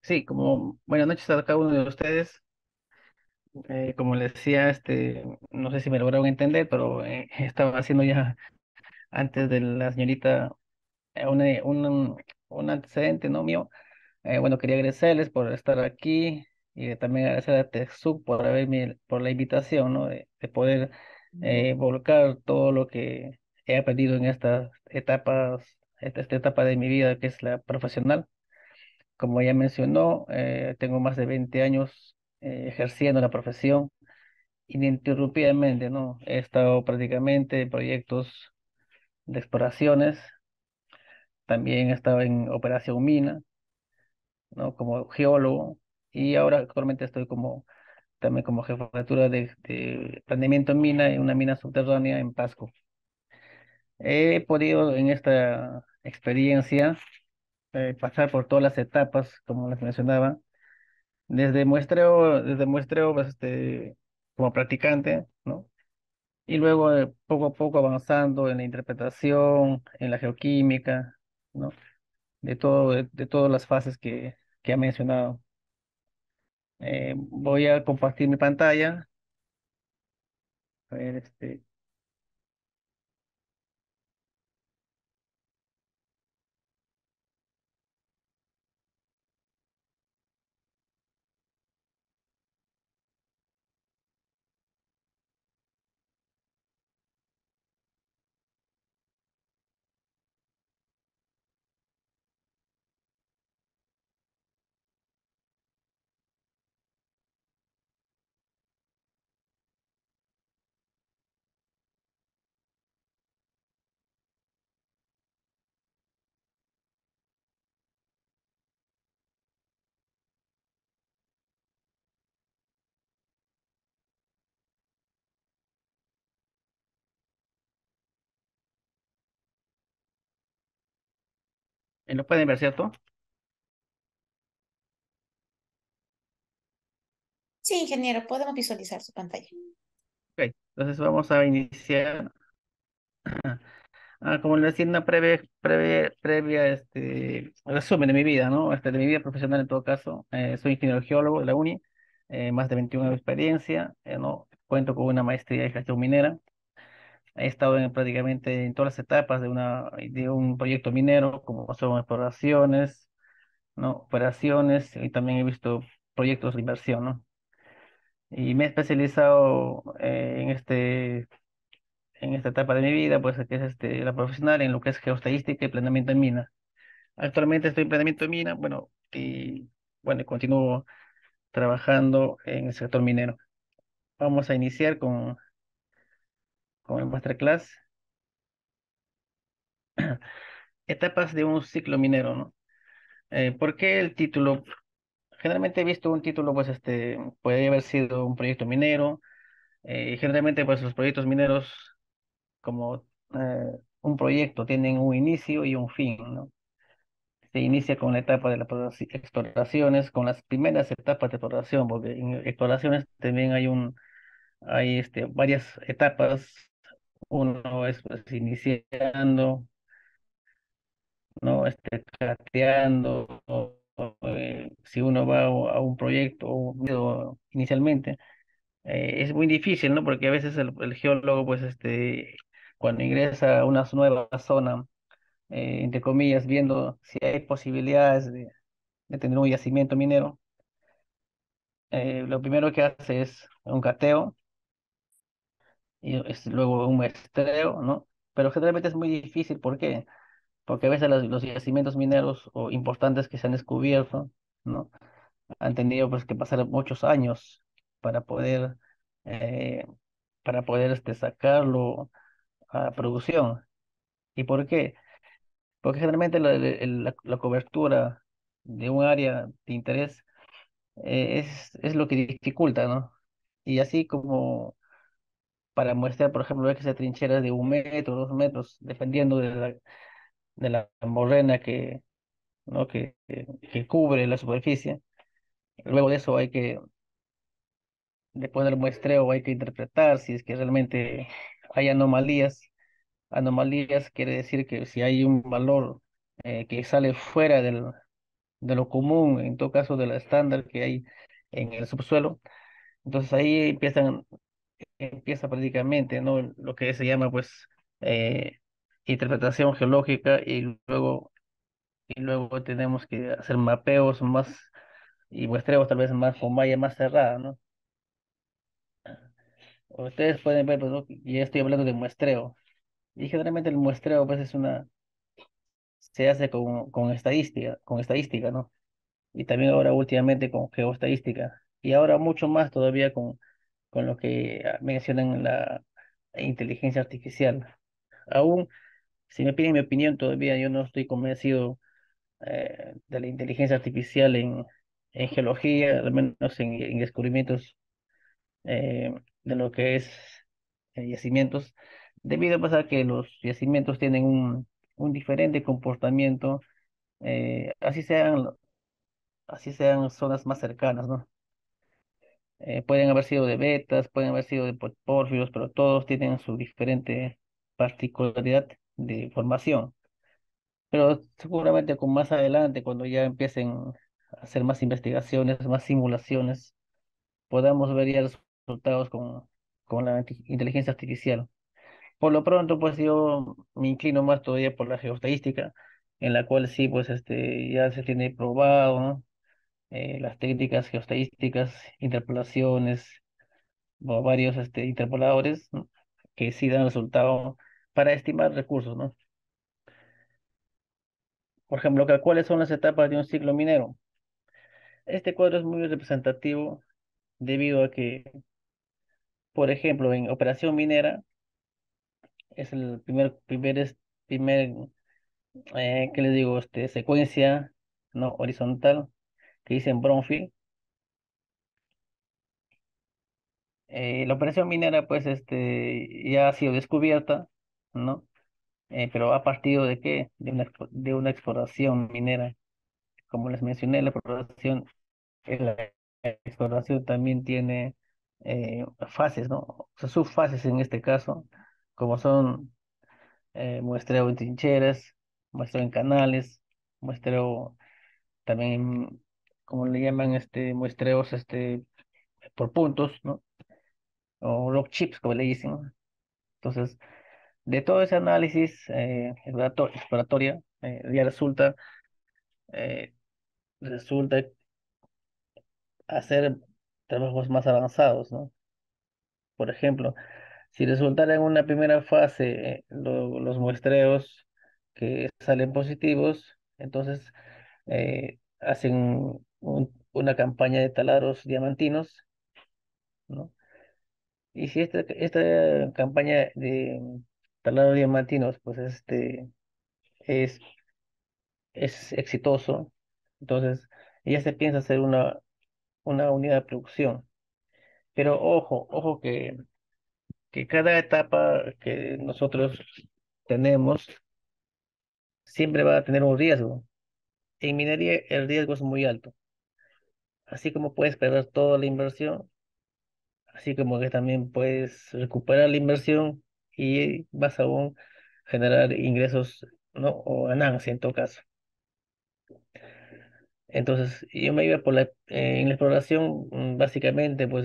Sí, como buenas noches a cada uno de ustedes. Como les decía, no sé si me lograron entender, pero estaba haciendo ya antes de la señorita un antecedente, ¿no? Mío. Bueno, quería agradecerles por estar aquí y también agradecer a TESUC por la invitación, ¿no? De poder volcar todo lo que he aprendido en estas etapas, esta etapa de mi vida que es la profesional. Como ya mencionó, tengo más de 20 años ejerciendo la profesión ininterrumpidamente, ¿no? He estado prácticamente en proyectos de exploraciones, también he estado en operación mina, ¿no? Como geólogo, y ahora actualmente estoy también como jefatura de planeamiento en mina en una mina subterránea en Pasco. He podido en esta experiencia pasar por todas las etapas, como les mencionaba. Desde muestreo, pues, como practicante, ¿no? Y luego poco a poco avanzando en la interpretación, en la geoquímica, ¿no? De todas las fases que ha mencionado. Voy a compartir mi pantalla. A ver, ¿lo pueden ver, cierto? Sí, ingeniero, podemos visualizar su pantalla. Ok, entonces vamos a iniciar. Como le decía, una previa resumen de mi vida, ¿no? De mi vida profesional en todo caso. Soy ingeniero geólogo de la UNI, más de 21 años de experiencia, ¿no? Cuento con una maestría en gestión minera. He estado prácticamente en todas las etapas de un proyecto minero, como son exploraciones, ¿no? Operaciones, y también he visto proyectos de inversión, ¿no? Y me he especializado en esta etapa de mi vida, pues que es la profesional en lo que es geoestadística y planeamiento en mina. Actualmente estoy en planeamiento en mina, bueno, y bueno, continúo trabajando en el sector minero. Vamos a iniciar con el masterclass. Etapas de un ciclo minero, ¿no? ¿Por qué el título? Generalmente he visto un título, pues puede haber sido un proyecto minero. Generalmente, pues los proyectos mineros, como un proyecto, tienen un inicio y un fin, ¿no? Se inicia con la etapa de las exploraciones, con las primeras etapas de exploración, porque en exploraciones también hay varias etapas. Uno es pues, iniciando, ¿no? Cateando, si uno va a un proyecto inicialmente, es muy difícil, ¿no? Porque a veces el geólogo, pues, cuando ingresa a una nueva zona, entre comillas, viendo si hay posibilidades de tener un yacimiento minero, lo primero que hace es un cateo y luego un muestreo, ¿no? Pero generalmente es muy difícil, ¿por qué? Porque a veces los yacimientos mineros o importantes que se han descubierto, ¿no? Han tenido pues que pasar muchos años para poder, eh, sacarlo a producción. ¿Y por qué? Porque generalmente la cobertura de un área de interés es lo que dificulta, ¿no? Y así como para muestrear, por ejemplo, hay que hacer trincheras de 1 metro, 2 metros, dependiendo de la morrena ¿no? que cubre la superficie. Luego de eso después del muestreo, hay que interpretar si es que realmente hay anomalías. Anomalías quiere decir que si hay un valor que sale fuera de lo común, en todo caso de la estándar que hay en el subsuelo. Entonces ahí empieza prácticamente, ¿no? Lo que se llama pues eh, interpretación geológica y luego tenemos que hacer mapeos más y muestreos tal vez más con malla más cerrada, ¿no? Ustedes pueden ver, pues, ¿no? Y ya estoy hablando de muestreo. Y generalmente el muestreo pues se hace con estadística, ¿no? Y también ahora últimamente con geoestadística. Y ahora mucho más todavía con lo que mencionan la inteligencia artificial. Aún, si me piden mi opinión, todavía yo no estoy convencido de la inteligencia artificial en geología, al menos en descubrimientos de lo que es yacimientos, debido pues, a que los yacimientos tienen un diferente comportamiento, así sean zonas más cercanas, ¿no? Pueden haber sido de vetas, pueden haber sido de pórfidos, pero todos tienen su diferente particularidad de formación. Pero seguramente con más adelante, cuando ya empiecen a hacer más investigaciones, más simulaciones, podamos ver ya los resultados con la inteligencia artificial. Por lo pronto, pues yo me inclino más todavía por la geoestadística, en la cual sí, pues ya se tiene probado, ¿no? Las técnicas geoestadísticas, interpolaciones, o varios interpoladores, ¿no? Que sí dan resultado para estimar recursos, ¿no? Por ejemplo, ¿cuáles son las etapas de un ciclo minero? Este cuadro es muy representativo debido a que, por ejemplo, en operación minera es el primer, ¿qué les digo? Secuencia, ¿no? Horizontal que dice en Bromfield. La operación minera, pues, ya ha sido descubierta, ¿no? Pero ¿a partir de qué? De una exploración minera. Como les mencioné, la exploración también tiene fases, ¿no? O sea, subfases en este caso, como son muestreo en trincheras, muestreo en canales, muestreo también, como le llaman, muestreos por puntos, ¿no? O rock chips, como le dicen, ¿no? Entonces, de todo ese análisis exploratoria, ya eh, resulta hacer trabajos más avanzados, ¿no? Por ejemplo, si resultara en una primera fase los muestreos que salen positivos, entonces hacen una campaña de taladros diamantinos, ¿no? Y si esta campaña de taladros diamantinos, pues es, es exitoso, entonces ya se piensa hacer una unidad de producción. Pero ojo que cada etapa que nosotros tenemos siempre va a tener un riesgo. En minería el riesgo es muy alto. Así como puedes perder toda la inversión, así como que también puedes recuperar la inversión y vas a aún generar ingresos, ¿no? O ganancia en todo caso. Entonces, yo me iba en la exploración, básicamente, pues,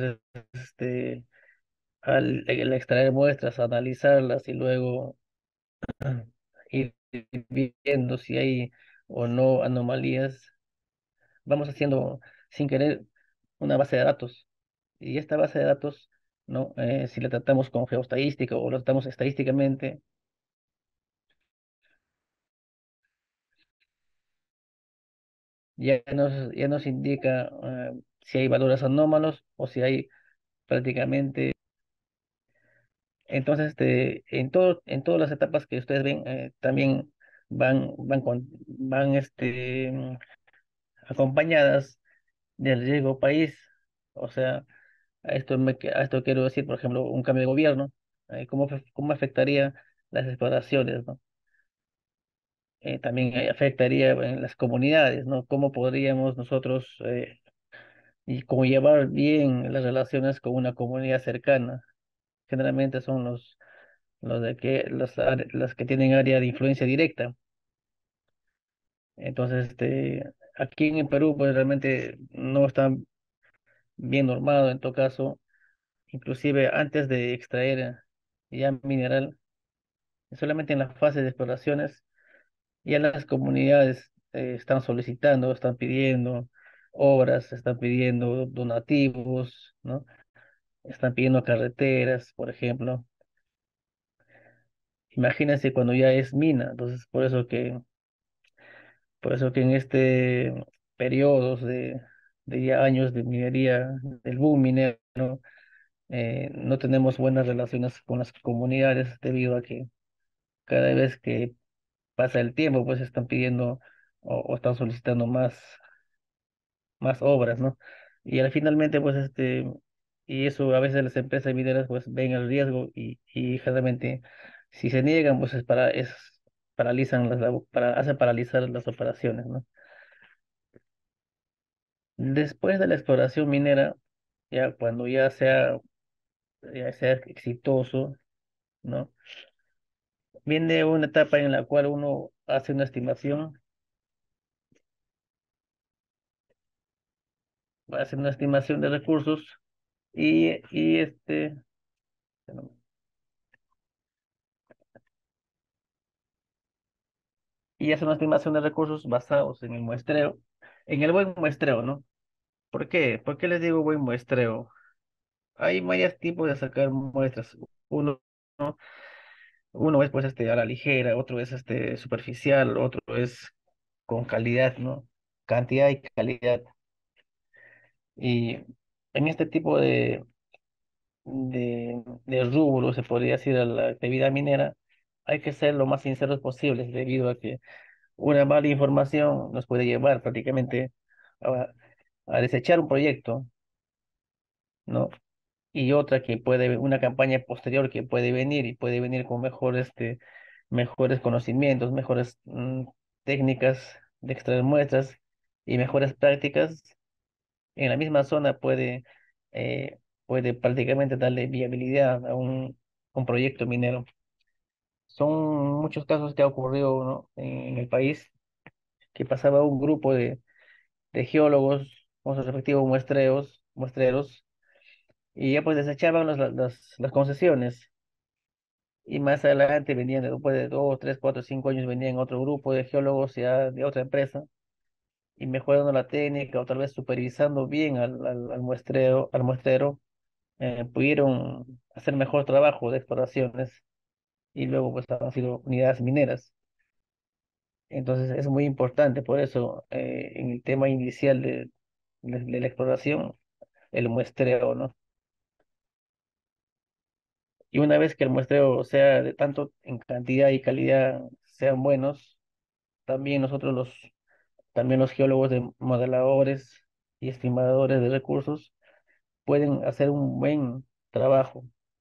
al extraer muestras, analizarlas y luego ir viendo si hay o no anomalías. Vamos haciendo sin querer una base de datos. Y esta base de datos, ¿no? Si la tratamos con geoestadística o la tratamos estadísticamente, ya nos indica si hay valores anómalos o si hay prácticamente. Entonces, en todas las etapas que ustedes ven, también van acompañadas del riesgo país. O sea, a esto quiero decir, por ejemplo, un cambio de gobierno, cómo afectaría las exploraciones, ¿no? También afectaría en las comunidades, ¿no? ¿Cómo podríamos nosotros y cómo llevar bien las relaciones con una comunidad cercana? Generalmente son los que tienen área de influencia directa. Entonces, aquí en el Perú, pues realmente no está bien normado en todo caso, inclusive antes de extraer ya mineral, solamente en la fase de exploraciones, ya las comunidades están solicitando, están pidiendo obras, están pidiendo donativos, ¿no? Están pidiendo carreteras, por ejemplo. Imagínense cuando ya es mina, entonces por eso que en este periodos de ya años de minería, del boom minero, no tenemos buenas relaciones con las comunidades debido a que cada vez que pasa el tiempo, pues están pidiendo o están solicitando más obras, ¿no? Y al finalmente, pues y eso a veces las empresas mineras pues ven el riesgo y generalmente si se niegan, pues paralizan hacen paralizar las operaciones, ¿no? Después de la exploración minera, ya cuando ya sea exitoso, ¿no? Viene una etapa en la cual uno hace una estimación de recursos y y hace una estimación de recursos basados en el muestreo, en el buen muestreo, ¿no? ¿Por qué? ¿Por qué les digo buen muestreo? Hay varios tipos de sacar muestras. Uno, ¿no? Uno es pues a la ligera, otro es superficial, otro es con calidad, ¿no? Cantidad y calidad. Y en este tipo de rubro, se podría decir, a la actividad minera, hay que ser lo más sinceros posibles, debido a que una mala información nos puede llevar prácticamente a, a desechar un proyecto, ¿no? Y otra una campaña posterior que puede venir y puede venir con mejores conocimientos, mejores técnicas de extraer muestras y mejores prácticas en la misma zona puede prácticamente darle viabilidad a un proyecto minero. Son muchos casos que ha ocurrido, ¿no? en el país, que pasaba un grupo de geólogos con sus respectivos muestreros, y ya pues desechaban las concesiones. Y más adelante venían, después de 2, 3, 4, 5 años, venían otro grupo de geólogos ya de otra empresa y mejorando la técnica o tal vez supervisando bien al muestrero, pudieron hacer mejor trabajo de exploraciones y luego pues han sido unidades mineras. Entonces es muy importante, por eso en el tema inicial de la exploración, el muestreo, ¿no? Y una vez que el muestreo sea de tanto en cantidad y calidad sean buenos, también también los geólogos de modeladores y estimadores de recursos pueden hacer un buen trabajo.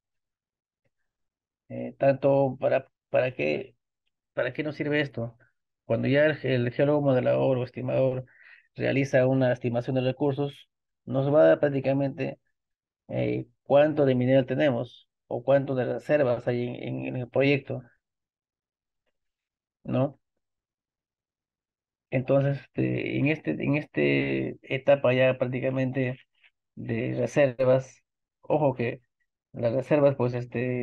Tanto ¿para qué nos sirve esto? Cuando ya el geólogo modelador o estimador realiza una estimación de recursos, nos va a dar prácticamente cuánto de mineral tenemos o cuánto de reservas hay en el proyecto, ¿no? Entonces, en este etapa ya prácticamente de reservas, ojo que las reservas, pues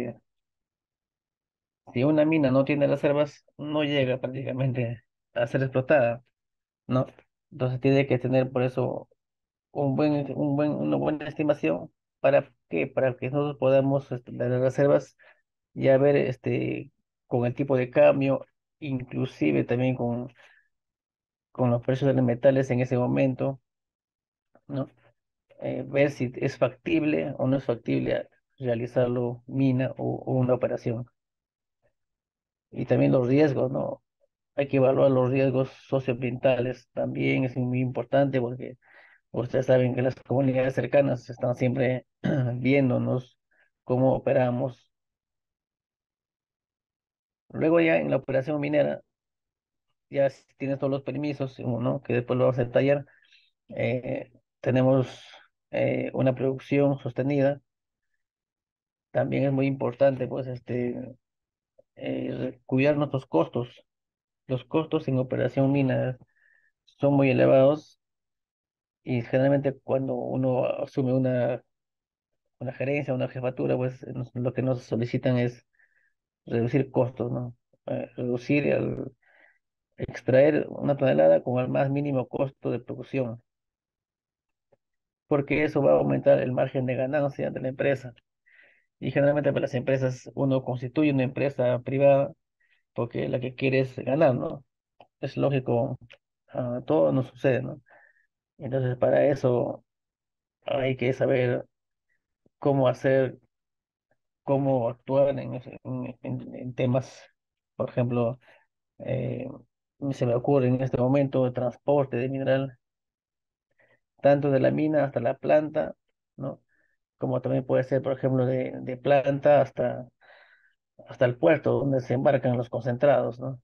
si una mina no tiene reservas, no llega prácticamente a ser explotada, ¿no? Entonces tiene que tener por eso una buena estimación. ¿Para qué? Para que nosotros podamos, las reservas, ya ver con el tipo de cambio, inclusive también con los precios de los metales en ese momento, ¿no? Ver si es factible o no es factible realizarlo mina o una operación. Y también los riesgos, ¿no? Hay que evaluar los riesgos socioambientales. También es muy importante porque ustedes saben que las comunidades cercanas están siempre viéndonos cómo operamos. Luego ya en la operación minera, ya si tienes todos los permisos, ¿no? Que después lo vamos a detallar. Tenemos una producción sostenida. También es muy importante, pues, cuidar nuestros costos. Los costos en operación mina son muy elevados y generalmente cuando uno asume una gerencia, una jefatura, pues lo que nos solicitan es reducir costos, ¿no? Reducir extraer una tonelada con el más mínimo costo de producción, porque eso va a aumentar el margen de ganancia de la empresa. Y generalmente para las empresas uno constituye una empresa privada porque la que quiere es ganar, ¿no? Es lógico, todo nos sucede, ¿no? Entonces para eso hay que saber cómo hacer, cómo actuar en temas, por ejemplo, eh, se me ocurre en este momento el transporte de mineral, tanto de la mina hasta la planta, ¿no? Como también puede ser, por ejemplo, de planta hasta el puerto donde se embarcan los concentrados, ¿no?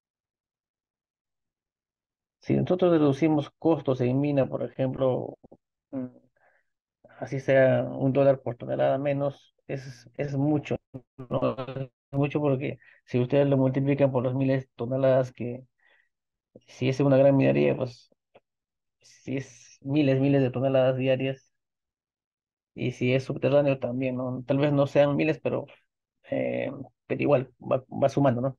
Si nosotros reducimos costos en mina, por ejemplo, mm, así sea $1 por tonelada menos, es mucho, ¿no? Es mucho porque si ustedes lo multiplican por los miles de toneladas que, si es una gran minería, pues si es miles de toneladas diarias, y si es subterráneo también, ¿no? Tal vez no sean miles, eh, pero igual va sumando, ¿no?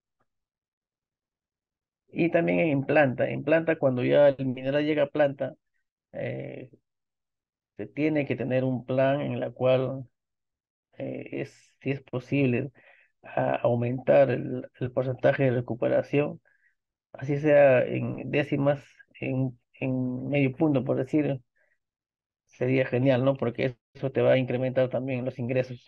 Y también en planta, cuando ya el mineral llega a planta, eh, se tiene que tener un plan en la cual si es posible, aumentar el porcentaje de recuperación, así sea en décimas, en medio punto, por decir, sería genial, ¿no? Porque eso te va a incrementar también los ingresos.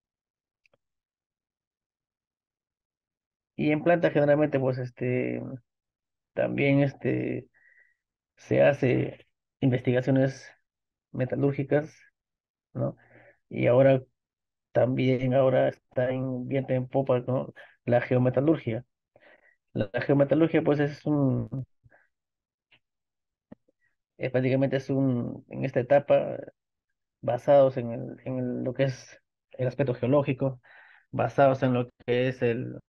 Y en planta generalmente, pues, también, se hace investigaciones metalúrgicas, ¿no? Y ahora está en viento en popa, ¿no? La geometalurgia. La geometalurgia, pues, prácticamente en esta etapa, basados lo que es el aspecto geológico, basados en lo que es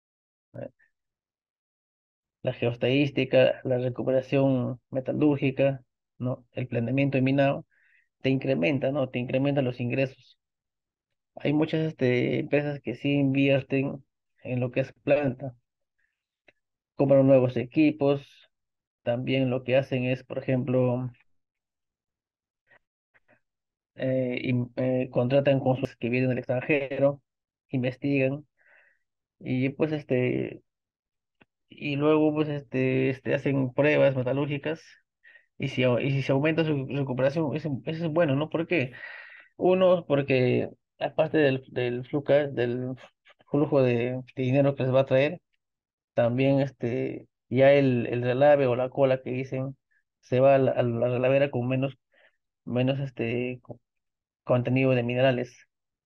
la geoestadística, la recuperación metalúrgica, ¿no? El planeamiento de minado, te incrementa, ¿no? Te incrementa los ingresos. Hay muchas empresas que sí invierten en lo que es planta, compran nuevos equipos, también lo que hacen es, por ejemplo, contratan consultores que vienen del extranjero, investigan y pues y luego pues hacen pruebas metalúrgicas y si se aumenta su recuperación, eso es bueno, ¿no? ¿Por qué? Uno, porque aparte del flujo de dinero que les va a traer, también ya el relave o la cola que dicen se va a la relavera con menos contenido de minerales,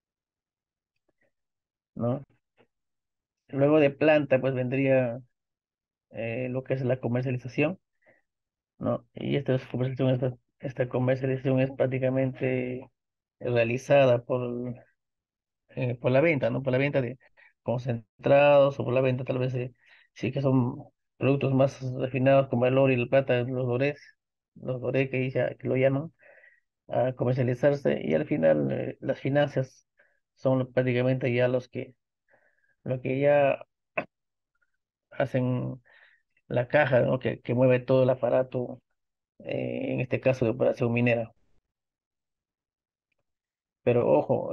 ¿no? Luego de planta, pues vendría lo que es la comercialización, ¿no? Y esta comercialización es prácticamente realizada por la venta, ¿no? Por la venta de concentrados o por la venta tal vez sí que son productos más refinados como el oro y la plata, los dorés que lo llaman, a comercializarse y al final las finanzas son prácticamente ya lo que ya hacen la caja, ¿no? Que mueve todo el aparato, en este caso de operación minera. Pero ojo,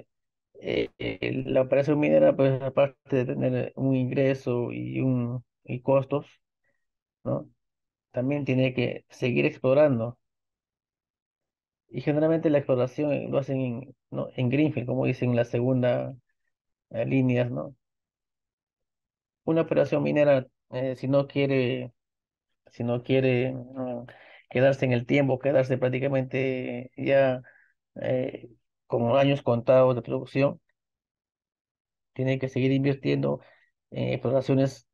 la operación minera, pues aparte de tener un ingreso y costos, ¿no? También tiene que seguir explorando. Y generalmente la exploración lo hacen ¿no? En Greenfield, como dicen en la segunda líneas, ¿no? Una operación minera, si no quiere quedarse en el tiempo, quedarse prácticamente ya eh, con años contados de producción, tiene que seguir invirtiendo en exploraciones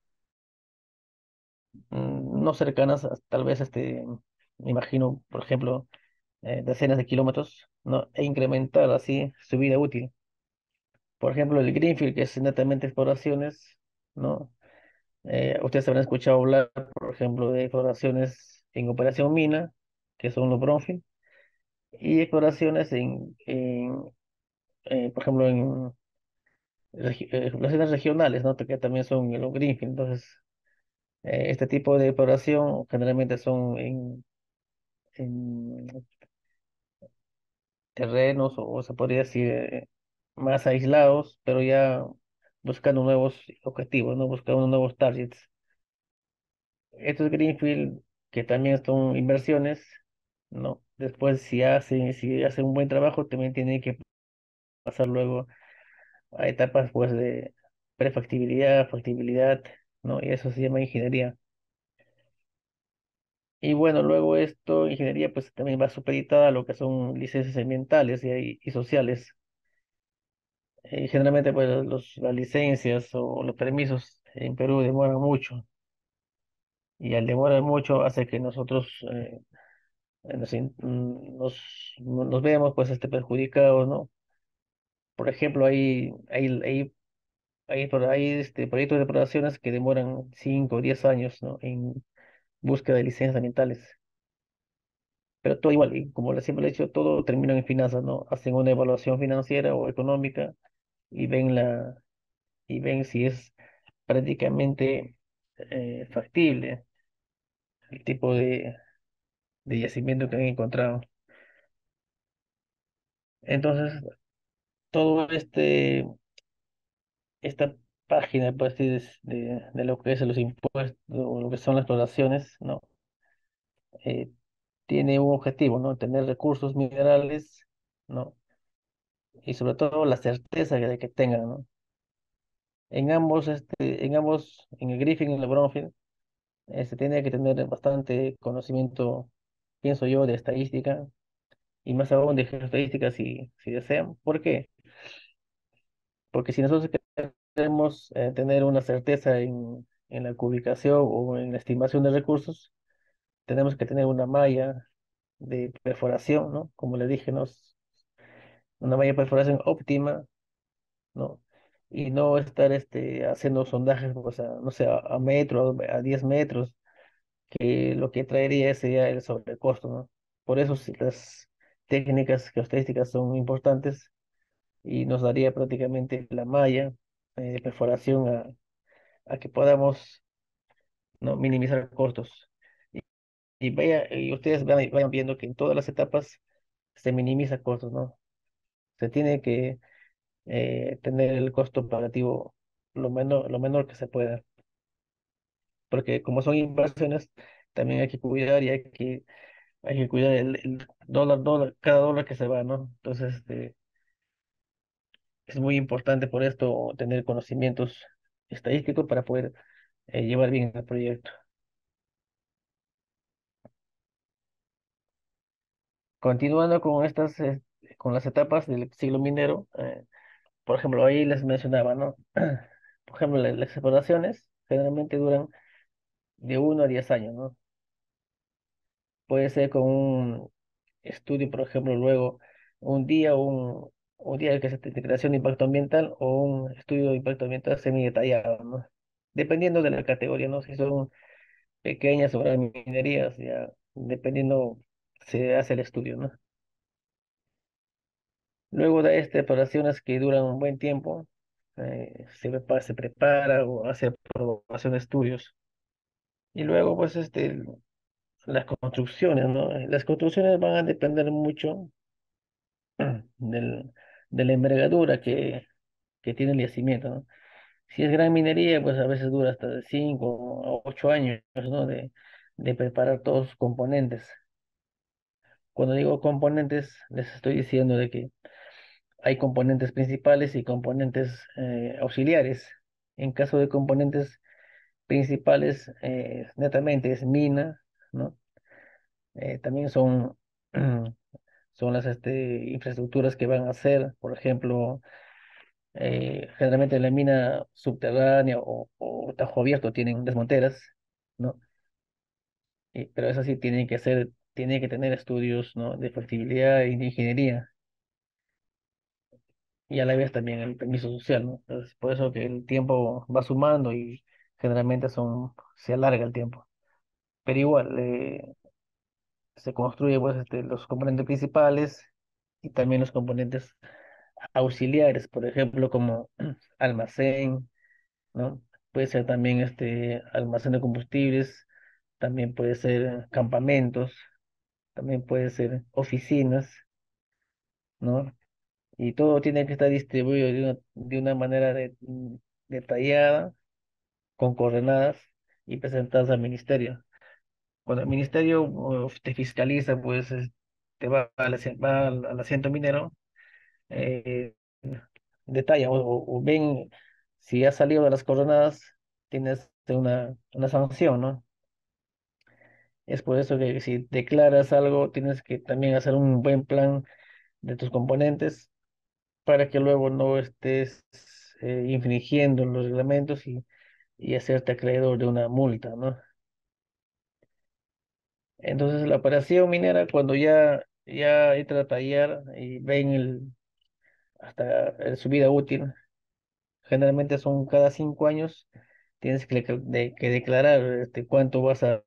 no cercanas, tal vez me imagino, por ejemplo, decenas de kilómetros, ¿no? E incrementar así su vida útil. Por ejemplo, el Greenfield, que es netamente exploraciones, ¿no? Ustedes habrán escuchado hablar, por ejemplo, de exploraciones en Operación Mina, que son los brownfield, y exploraciones por ejemplo, en exploraciones regionales, ¿no? Que también son en los greenfield. Entonces, este tipo de exploración generalmente son en terrenos o se podría decir más aislados, pero ya buscando nuevos objetivos, ¿no? Buscando nuevos targets. Estos greenfield, que también son inversiones, ¿no? Después, si hacen un buen trabajo, también tienen que pasar luego a etapas, pues, de prefactibilidad, factibilidad, ¿no? Y eso se llama ingeniería. Y bueno, luego esto, ingeniería, pues también va supeditada a lo que son licencias ambientales y sociales. Generalmente, pues, las licencias o los permisos en Perú demoran mucho. Y al demorar mucho hace que nosotros nos vemos pues perjudicados, ¿no? Por ejemplo, hay proyectos de exploraciones que demoran 5 o 10 años, ¿no? En búsqueda de licencias ambientales. Pero todo igual, y como siempre le he dicho, todo termina en finanzas, ¿no? Hacen una evaluación financiera o económica y ven si es prácticamente factible el tipo de yacimiento que han encontrado. Entonces, todo esta página, pues, sí, de lo que es los impuestos o lo que son las exploraciones, ¿no? Eh, Tiene un objetivo, ¿no? Tener recursos minerales, ¿no? Y sobre todo la certeza de que tengan, ¿no? En el Griffin y en el Brownfield, se tiene que tener bastante conocimiento, pienso yo, de estadística y más aún de geoestadística si desean. ¿Por qué? Porque si nosotros queremos tener una certeza en la ubicación o en la estimación de recursos, tenemos que tener una malla de perforación, ¿no? Como le dije, ¿no? Una malla de perforación óptima, ¿no? Y no estar haciendo sondajes, o sea, no sé, a metro, a 10 metros, que lo que traería sería el sobrecosto, ¿no? Por eso sí, las técnicas geostadísticas son importantes y nos daría prácticamente la malla de perforación a que podamos, ¿no? Minimizar costos. Y, y ustedes vayan viendo que en todas las etapas se minimiza costos, ¿no? Se tiene que tener el costo pagativo lo menor que se pueda, porque como son inversiones, también hay que cuidar y hay que cuidar el dólar, cada dólar que se va, ¿no? Entonces, es muy importante por esto tener conocimientos estadísticos para poder llevar bien el proyecto. Continuando con las etapas del siglo minero, por ejemplo, ahí les mencionaba, ¿no? Por ejemplo, las exploraciones generalmente duran de 1 a 10 años, ¿no? Puede ser con un estudio, por ejemplo, luego un día que es de declaración de impacto ambiental o un estudio de impacto ambiental semi detallado, ¿no? Dependiendo de la categoría, ¿no? Si son pequeñas o grandes minerías, ya dependiendo se hace el estudio, ¿no? Luego de estas operaciones que duran un buen tiempo, se prepara o hace aprobación de estudios. Y luego, pues, las construcciones, ¿no? Las construcciones van a depender mucho del, de la envergadura que tiene el yacimiento, ¿no? Si es gran minería, pues a veces dura hasta de 5 a 8 años, ¿no? De preparar todos sus componentes. Cuando digo componentes, les estoy diciendo de que hay componentes principales y componentes auxiliares. En caso de componentes principales, netamente es mina, ¿no? También son las infraestructuras que van a hacer, por ejemplo, generalmente en la mina subterránea o tajo abierto tienen desmonteras, ¿no? Pero eso sí tiene que tener estudios, ¿no? De factibilidad y de ingeniería y a la vez también el permiso social, ¿no? Entonces, por eso que el tiempo va sumando y generalmente se alarga el tiempo. Pero igual, se construye pues, los componentes principales y también los componentes auxiliares, por ejemplo, como almacén, ¿no? Puede ser también almacén de combustibles, también puede ser campamentos, también puede ser oficinas, ¿no? Y todo tiene que estar distribuido de una manera detallada, con coordenadas y presentadas al ministerio. Cuando el ministerio te fiscaliza, pues te va al asiento minero, eh, detalla o ven si has salido de las coordenadas, tienes una sanción, ¿no? Es por eso que si declaras algo, tienes que también hacer un buen plan de tus componentes para que luego no estés infringiendo los reglamentos y hacerte acreedor de una multa, ¿no? Entonces la operación minera, cuando ya entra a tallar y ven hasta su vida útil, generalmente son cada 5 años, tienes que declarar cuánto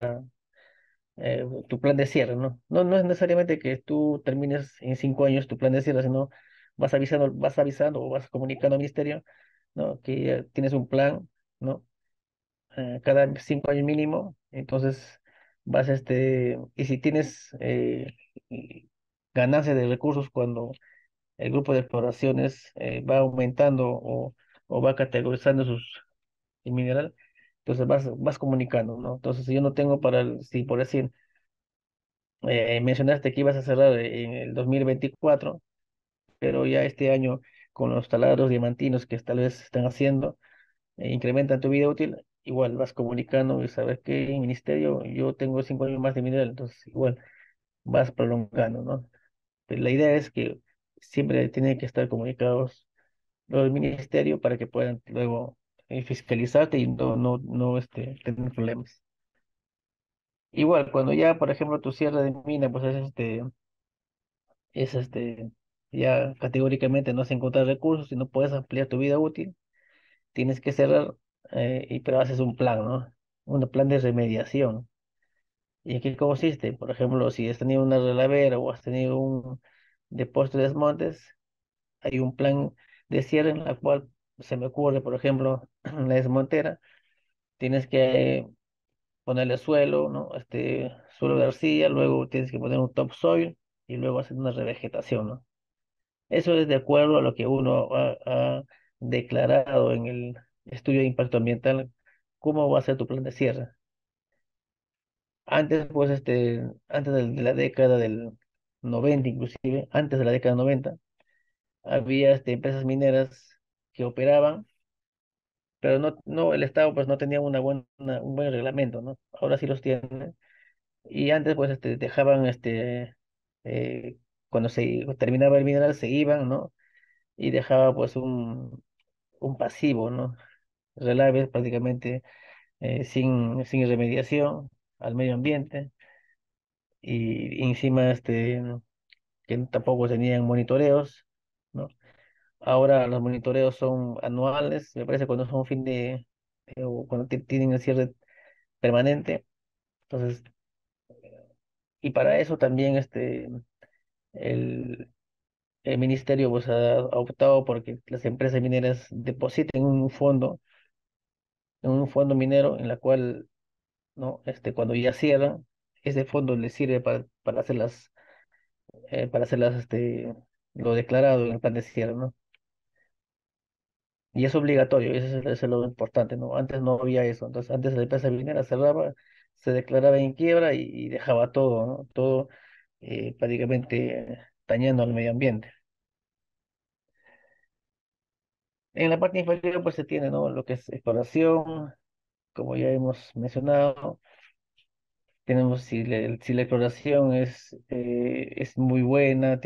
tu plan de cierre, ¿no? No es necesariamente que tú termines en 5 años tu plan de cierre, sino vas avisando o vas comunicando al ministerio, ¿no? Que ya tienes un plan, ¿no? Cada 5 años mínimo, entonces y si tienes y ganancia de recursos cuando el grupo de exploraciones va aumentando o va categorizando el mineral, entonces vas comunicando, ¿no? Entonces, si yo no tengo si por decir, mencionaste que ibas a cerrar en el 2024, pero ya este año con los taladros diamantinos que tal vez están haciendo, incrementan tu vida útil, igual vas comunicando y sabes que en ministerio yo tengo 5 años más de mineral, entonces igual vas prolongando, ¿no? Pero la idea es que siempre tienen que estar comunicados los del ministerio para que puedan luego fiscalizarte y no tener problemas. Igual, cuando ya, por ejemplo, tu cierre de mina, pues es ya categóricamente no has encontrado recursos y no puedes ampliar tu vida útil, tienes que cerrar, pero haces un plan, ¿no? Un plan de remediación. ¿Y en qué consiste? Por ejemplo, si has tenido una relavera o has tenido un depósito de desmontes, hay un plan de cierre en la cual se me ocurre, por ejemplo, la desmontera, tienes que ponerle suelo, ¿no? Suelo de arcilla, luego tienes que poner un topsoil y luego hacer una revegetación, ¿no? Eso es de acuerdo a lo que uno ha declarado en el estudio de impacto ambiental, cómo va a ser tu plan de cierre. Antes, pues, antes de la década del 90, inclusive, antes de la década 90, había empresas mineras que operaban, pero el Estado pues no tenía un buen reglamento, ¿no? Ahora sí los tiene. Y antes, pues, dejaban, eh, cuando se terminaba el mineral, se iban, ¿no? Y dejaba, pues, un pasivo, ¿no? Relaves prácticamente sin remediación al medio ambiente y encima que tampoco tenían monitoreos, ¿no? Ahora los monitoreos son anuales, me parece cuando son o cuando tienen el cierre permanente. Entonces, y para eso también el, el ministerio pues ha optado porque las empresas mineras depositen en un fondo minero en la cual, ¿no? Cuando ya cierran, ese fondo les sirve para hacerlas, lo declarado en el plan de cierre, ¿no? Y es obligatorio, eso es lo importante, ¿no? Antes no había eso, entonces antes la empresa minera cerraba, se declaraba en quiebra y dejaba todo, ¿no? Todo prácticamente dañando al medio ambiente. En la parte inferior pues se tiene, ¿no? Lo que es exploración, como ya hemos mencionado, tenemos si la exploración es muy buena,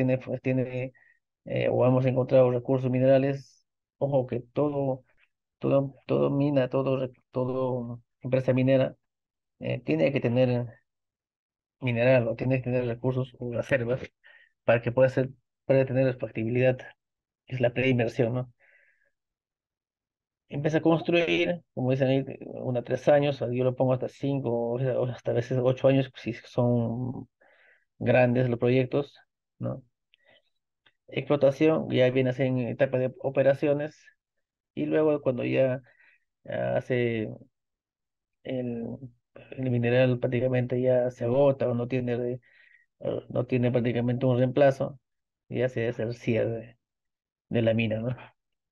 o hemos encontrado recursos minerales, ojo que todo mina, todo empresa minera tiene que tener mineral o tiene que tener recursos o reservas para que pueda tener factibilidad, que es la preinversión, ¿no? empieza a construir, como dicen ahí, 1 a 3 años, yo lo pongo hasta 5 o hasta a veces 8 años si son grandes los proyectos, ¿no? Explotación ya viene a ser en etapa de operaciones y luego cuando ya hace el, el mineral prácticamente ya se agota o no tiene prácticamente un reemplazo, ya se hace el cierre de la mina, ¿no?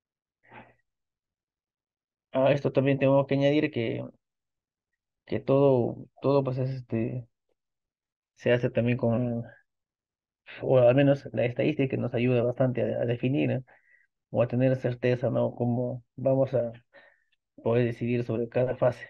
A esto también tengo que añadir que todo pues se hace también o al menos la estadística nos ayuda bastante a definir o a tener certeza, ¿no? Cómo vamos a poder decidir sobre cada fase.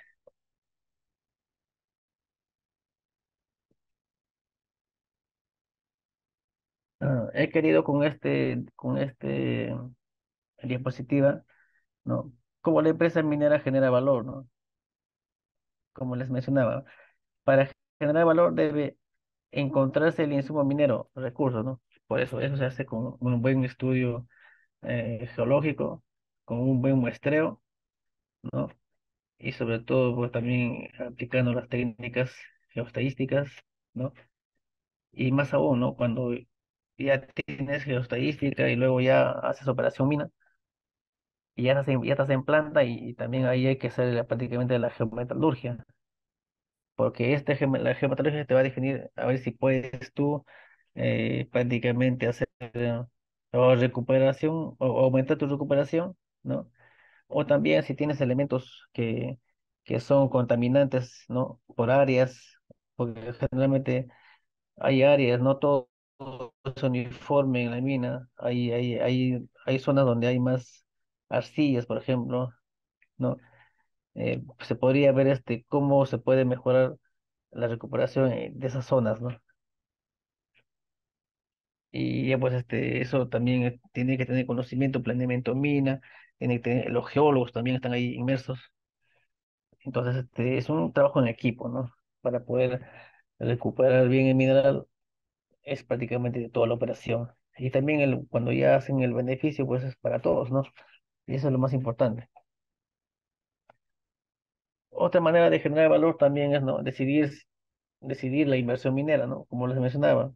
He querido con este diapositiva, ¿no? Cómo la empresa minera genera valor, ¿no? Como les mencionaba, para generar valor debe encontrarse el insumo minero, recursos, ¿no? Por eso se hace con un buen estudio geológico, con un buen muestreo, ¿no? Y sobre todo, pues también aplicando las técnicas geoestadísticas, ¿no? Y más aún, ¿no? Cuando ya tienes geoestadística y luego ya haces operación mina y ya estás en planta y también ahí hay que hacer prácticamente la geometalurgia, porque la geometalurgia te va a definir a ver si puedes tú prácticamente hacer o recuperación o aumentar tu recuperación, ¿no? O también si tienes elementos que son contaminantes, ¿no? Por áreas, porque generalmente hay áreas, no todo es uniforme en la mina. Hay zonas donde hay más arcillas, por ejemplo, ¿no? Se podría ver cómo se puede mejorar la recuperación de esas zonas, ¿no? Y ya pues eso también tiene que tener conocimiento, planeamiento mina, los geólogos también están ahí inmersos. Entonces, es un trabajo en equipo, ¿no? Para poder recuperar bien el mineral, es prácticamente toda la operación. Y también cuando ya hacen el beneficio, pues es para todos, ¿no? Y eso es lo más importante. Otra manera de generar valor también es, ¿no? Decidir la inversión minera, ¿no? Como les mencionaba,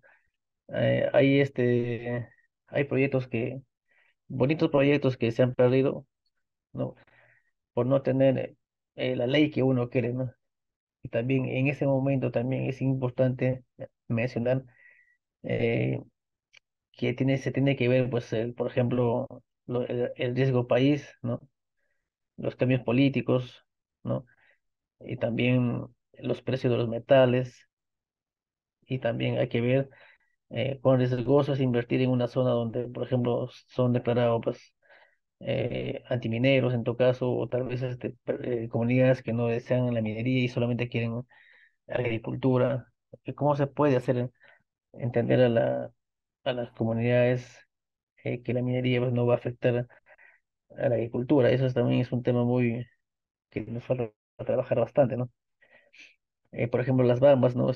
hay bonitos proyectos que se han perdido, ¿no? Por no tener la ley que uno quiere, ¿no? Y también en ese momento también es importante mencionar eh, se tiene que ver, pues, por ejemplo, el riesgo país, ¿no? Los cambios políticos, ¿no? Y también los precios de los metales, y también hay que ver cuán riesgoso es invertir en una zona donde, por ejemplo, son declarados, pues, antimineros en todo caso, o tal vez comunidades que no desean la minería y solamente quieren agricultura. ¿Cómo se puede hacer entender a las comunidades que la minería pues, no va a afectar a la agricultura? Eso también es un tema que nos falta trabajar bastante, ¿no? Por ejemplo, las bambas, ¿no?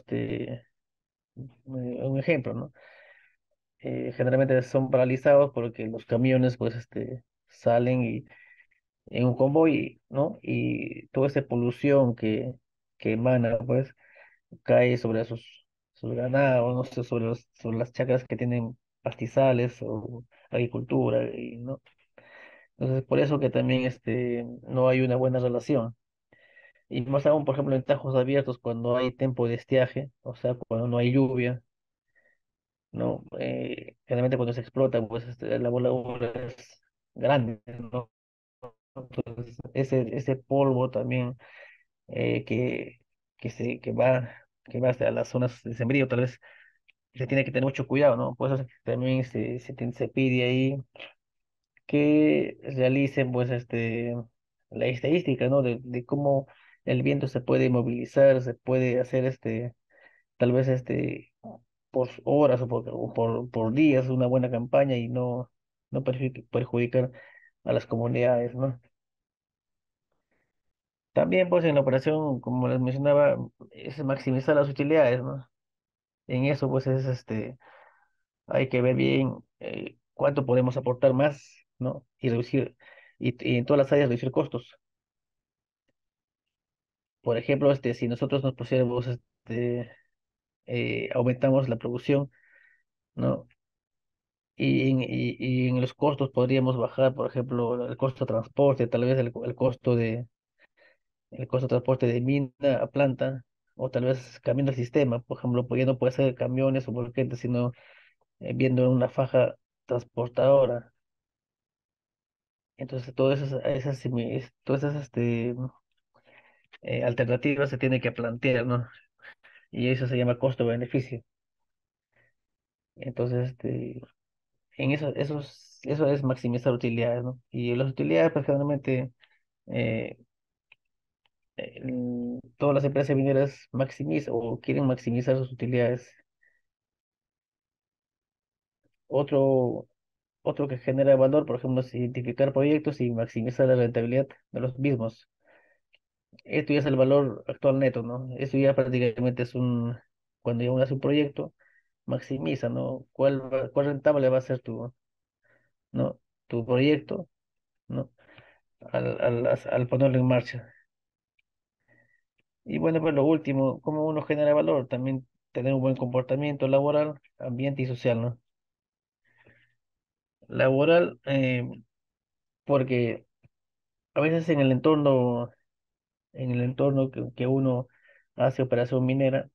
Un ejemplo, ¿no? Generalmente son paralizados porque los camiones, pues, salen en un convoy, ¿no? Y toda esa polución que emana, pues, cae sobre sus ganados, no sé, sobre las chacras que tienen pastizales o agricultura, y, ¿no? Entonces, por eso que también no hay una buena relación. Y más aún, por ejemplo, en tajos abiertos, cuando hay tiempo de estiaje, o sea, cuando no hay lluvia, ¿no? Generalmente cuando se explota, pues la voladura es grande, ¿no? Entonces, ese polvo también que va hacia las zonas de sembrío, tal vez se tiene que tener mucho cuidado, ¿no? Por eso también se pide ahí que realicen, pues, la estadística, ¿no? De cómo el viento se puede movilizar, se puede hacer, tal vez, por horas o por días una buena campaña y no perjudicar a las comunidades, ¿no? También, pues, en la operación, como les mencionaba, es maximizar las utilidades, ¿no? En eso, pues, hay que ver bien cuánto podemos aportar más, ¿no? Y reducir. y en todas las áreas reducir costos. Por ejemplo, si nosotros nos pusiéramos, aumentamos la producción, ¿no? Y en los costos podríamos bajar, por ejemplo, el costo de transporte, tal vez el costo de transporte de mina a planta, o tal vez cambiando el sistema, por ejemplo, pues ya no puede ser camiones o volquetes, sino viendo una faja transportadora. Entonces, todas esas alternativas se tienen que plantear, ¿no? Y eso se llama costo-beneficio. Entonces, eso es maximizar utilidades, ¿no? Y las utilidades, pues generalmente, eh, todas las empresas mineras maximizan o quieren maximizar sus utilidades. Otro, otro que genera valor, por ejemplo, es identificar proyectos y maximizar la rentabilidad de los mismos. Esto ya es el valor actual neto, ¿no? Eso ya prácticamente cuando ya uno hace un proyecto, maximiza, ¿no? ¿Cuál rentable va a ser ¿no? Tu proyecto, ¿no? Al ponerlo en marcha. Y bueno, pues lo último, cómo uno genera valor, también tener un buen comportamiento laboral, ambiente y social, ¿no? Laboral, porque a veces en el entorno que uno hace operación minera,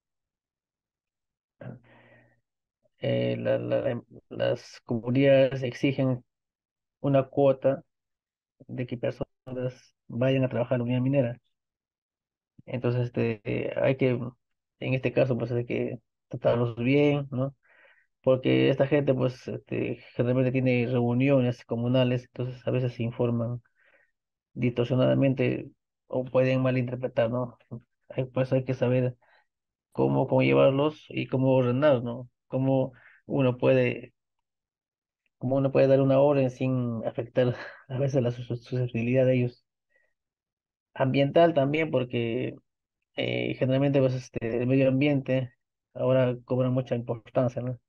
las comunidades exigen una cuota de que personas vayan a trabajar en la unidad minera. Entonces, en este caso, pues hay que tratarlos bien, ¿no? Porque esta gente, pues, generalmente tiene reuniones comunales, entonces a veces se informan distorsionadamente o pueden malinterpretar, ¿no? Pues hay que saber cómo llevarlos y cómo ordenarlos, ¿no? Uno puede, cómo uno puede dar una orden sin afectar a veces la susceptibilidad de ellos. Ambiental también, porque generalmente, pues, el medio ambiente ahora cobra mucha importancia, ¿no?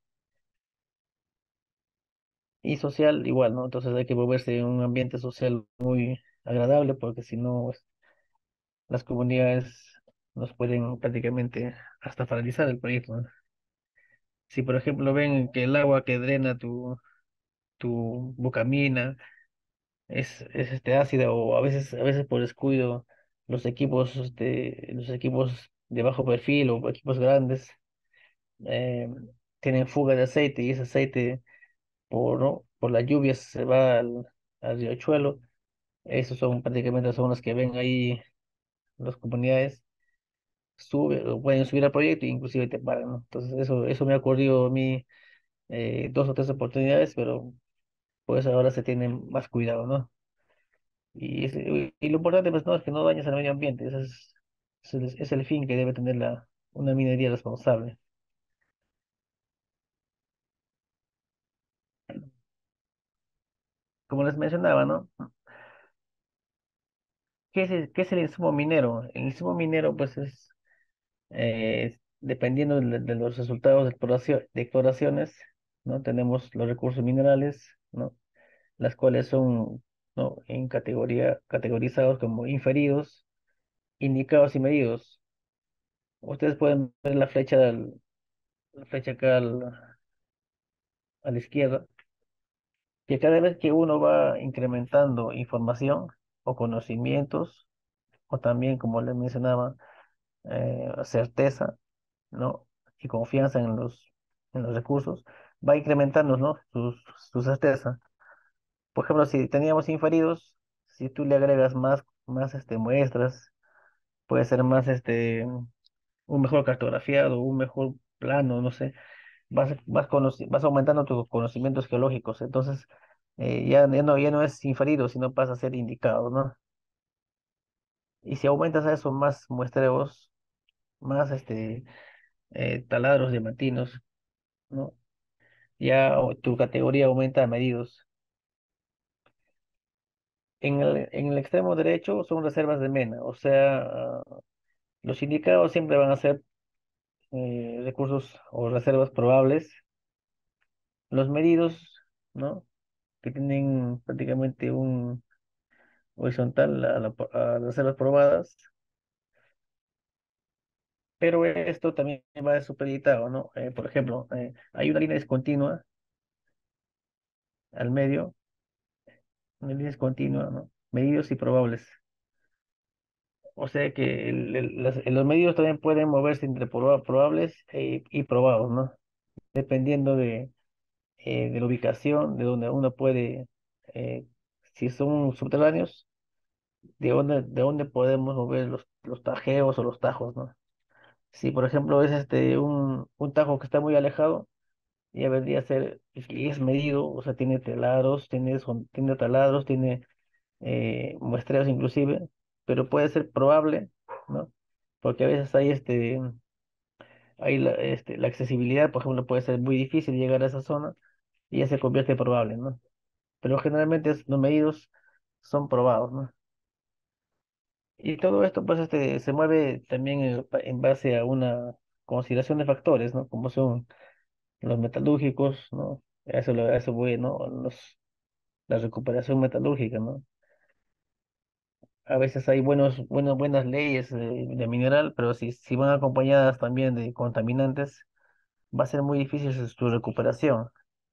Y social igual, ¿no? Entonces hay que moverse en un ambiente social muy agradable, porque si no, pues, las comunidades nos pueden prácticamente hasta paralizar el proyecto, ¿no? Si, por ejemplo, ven que el agua que drena tu bucamina es ácida, o a veces por descuido los equipos de bajo perfil o equipos grandes eh, tienen fuga de aceite, y ese aceite ¿no? por las lluvias se va al riachuelo. Esos son los que ven ahí las comunidades, pueden subir al proyecto e inclusive te pagan, ¿no? Entonces eso me ha ocurrido a mí dos o tres oportunidades, pero pues ahora se tiene más cuidado, ¿no? Y lo importante, pues, no, es que no dañes al medio ambiente. Es el fin que debe tener una minería responsable. Como les mencionaba, ¿no? ¿Qué es el insumo minero? El insumo minero, pues, dependiendo de los resultados de exploraciones, ¿no? Tenemos los recursos minerales, ¿no? Las cuales son, ¿no? Categorizados como inferidos, indicados y medidos. Ustedes pueden ver la flecha acá a la izquierda, que cada vez que uno va incrementando información o conocimientos, o también, como les mencionaba, certeza, ¿no? Y confianza en los recursos, va incrementando, ¿no? Su certeza. Por ejemplo, si teníamos inferidos, si tú le agregas más muestras, puede ser un mejor cartografiado, un mejor plano, no sé, vas aumentando tus conocimientos geológicos. Entonces, ya no es inferido, sino pasa a ser indicado, ¿no? Y si aumentas a eso más muestreos, más taladros diamantinos, ¿no? Tu categoría aumenta a medidos. En el extremo derecho son reservas de mena, o sea, los indicados siempre van a ser recursos o reservas probables. Los medidos, ¿no? Que tienen prácticamente horizontal a las reservas probadas, pero esto también va supeditado, ¿no? Por ejemplo, hay una línea discontinua al medio, una línea discontinua, ¿no? Medidos y probables. O sea que los medios también pueden moverse entre probables y probados, ¿no? Dependiendo de la ubicación, de donde uno puede, eh, si son subterráneos, de dónde podemos mover los tajeos o los tajos, ¿no? Si, por ejemplo, es un tajo que está muy alejado, ya vendría a ser, y es medido, o sea, tiene taladros, tiene taladros, tiene muestreos inclusive, pero puede ser probable, ¿no? Porque a veces la accesibilidad, por ejemplo, puede ser muy difícil llegar a esa zona y ya se convierte en probable, ¿no? Pero generalmente los medidos son probados, ¿no? Y todo esto, pues, se mueve también en base a una consideración de factores, ¿no? Como son los metalúrgicos, ¿no? A eso voy, ¿no? La recuperación metalúrgica, ¿no? A veces hay buenas leyes de mineral, pero si van acompañadas también de contaminantes, va a ser muy difícil su recuperación.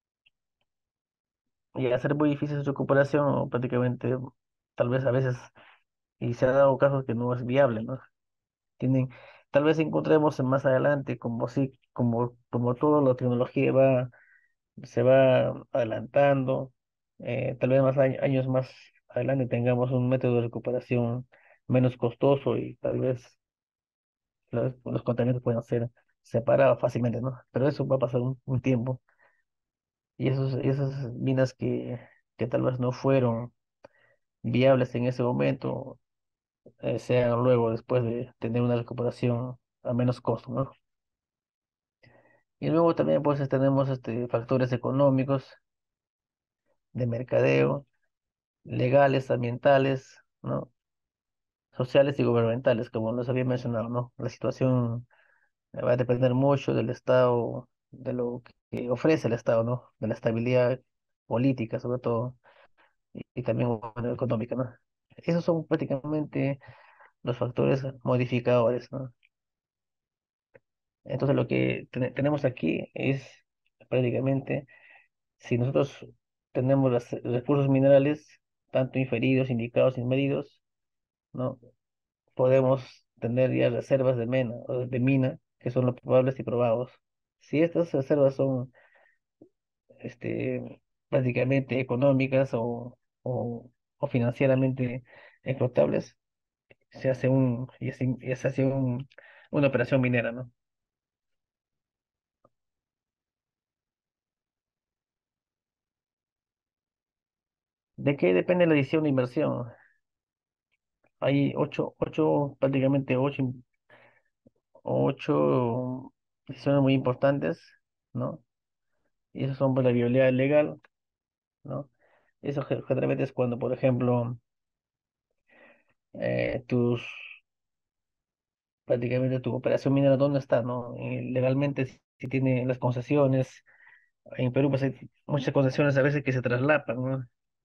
Y al ser muy difícil su recuperación, prácticamente, tal vez a veces, y se ha dado casos que no es viable, ¿no? Tienen, tal vez encontremos más adelante, como toda la tecnología se va adelantando, tal vez años más adelante tengamos un método de recuperación menos costoso y tal vez los contaminantes puedan ser separados fácilmente, ¿no? Pero eso va a pasar un tiempo. Y esas minas que tal vez no fueron viables en ese momento, sean luego después de tener una recuperación a menos costo, ¿no? Y luego también pues tenemos factores económicos, de mercadeo, legales, ambientales, ¿no? Sociales y gubernamentales, como los había mencionado, ¿no? La situación va a depender mucho del Estado, de lo que ofrece el Estado, ¿no? De la estabilidad política, sobre todo, y también bueno, económica, ¿no? Esos son prácticamente los factores modificadores, ¿no? Entonces lo que tenemos aquí es prácticamente, si nosotros tenemos los recursos minerales, tanto inferidos, indicados y medidos, ¿no? Podemos tener ya reservas de mina, que son los probables y probados. Si estas reservas son este, prácticamente económicas o financieramente explotables, se hace una operación minera, ¿no? ¿De qué depende la decisión de inversión? Hay prácticamente ocho decisiones muy importantes, ¿no? Y esas son por la viabilidad legal, ¿no? Eso generalmente es cuando, por ejemplo, eh, tus, prácticamente tu operación minera, ¿dónde está, no? Legalmente, si tiene las concesiones, en Perú pues hay muchas concesiones a veces que se traslapan, ¿no?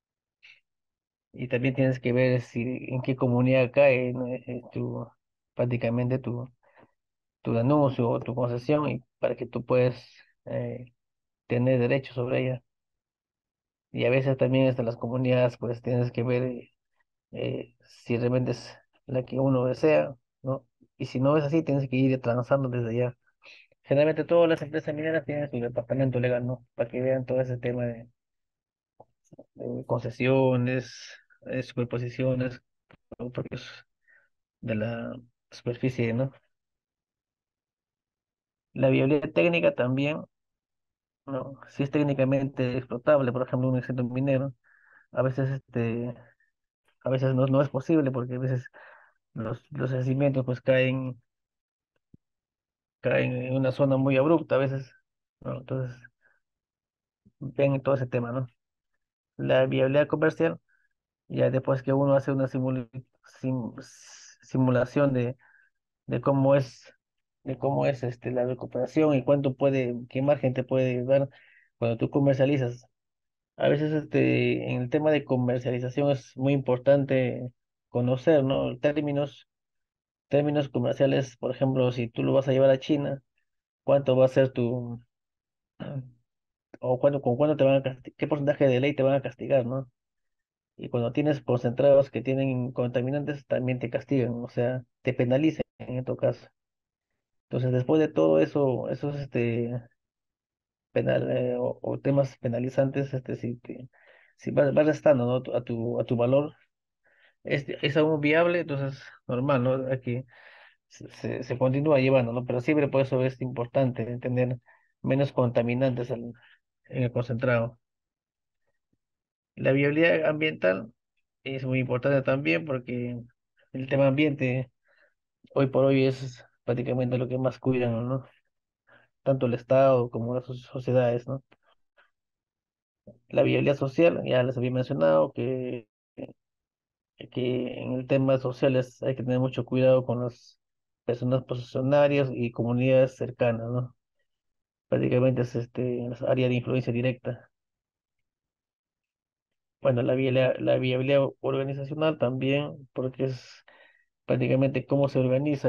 Y también tienes que ver en qué comunidad cae, ¿no? Prácticamente tu anuncio o tu concesión y para que tú puedas eh, tener derecho sobre ella. Y a veces también hasta las comunidades pues tienes que ver si realmente es la que uno desea, ¿no? Y si no es así, tienes que ir transando desde allá. Generalmente todas las empresas mineras tienen su departamento legal, ¿no? Para que vean todo ese tema de concesiones, superposiciones, propios de la superficie, ¿no? La viabilidad técnica también, ¿no? Si es técnicamente explotable, por ejemplo, un extracto minero, a veces a veces no es posible porque a veces los yacimientos pues caen en una zona muy abrupta a veces, ¿no? Entonces, ven todo ese tema, ¿no? La viabilidad comercial, ya después que uno hace una sim- simulación de cómo es la recuperación y qué margen te puede dar cuando tú comercializas. A veces en el tema de comercialización es muy importante conocer, ¿no? Términos comerciales, por ejemplo, si tú lo vas a llevar a China, ¿cuánto va a ser o con cuánto te van a castigar, qué porcentaje de ley te van a castigar, ¿no? Y cuando tienes concentrados que tienen contaminantes, también te castigan, o sea, te penalizan en tu caso. Entonces, después de todo eso, esos o temas penalizantes, si va restando, ¿no? A tu valor, es aún viable, entonces normal, ¿no? Aquí se continúa llevando, ¿no? Pero siempre por eso es importante tener menos contaminantes en el concentrado. La viabilidad ambiental es muy importante también porque el tema ambiente hoy por hoy es prácticamente lo que más cuidan, ¿no? Tanto el Estado como las sociedades, ¿no? La viabilidad social, ya les había mencionado que en el tema sociales hay que tener mucho cuidado con las personas posesionarias y comunidades cercanas, ¿no? Prácticamente es las áreas de influencia directa. Bueno, la viabilidad organizacional también, porque es prácticamente cómo se organiza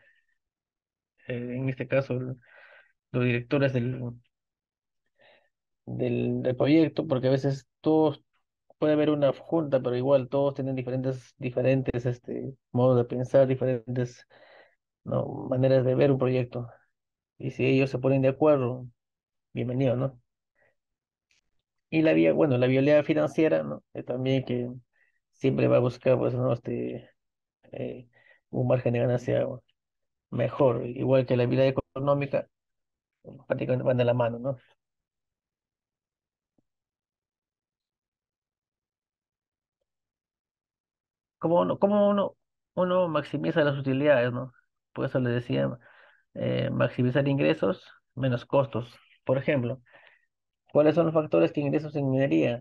en este caso los directores del proyecto, porque a veces todos puede haber una junta, pero igual todos tienen diferentes modos de pensar, diferentes, ¿no? Maneras de ver un proyecto. Y si ellos se ponen de acuerdo, bienvenido, ¿no? Y bueno, la viabilidad financiera, ¿no? También que siempre va a buscar, pues, ¿no? Eh, un margen de ganancia mejor, igual que la viabilidad económica, prácticamente van de la mano, ¿no? Uno maximiza las utilidades, ¿no? Por eso le decía, maximizar ingresos menos costos. Por ejemplo, ¿cuáles son los factores que ingresos en minería?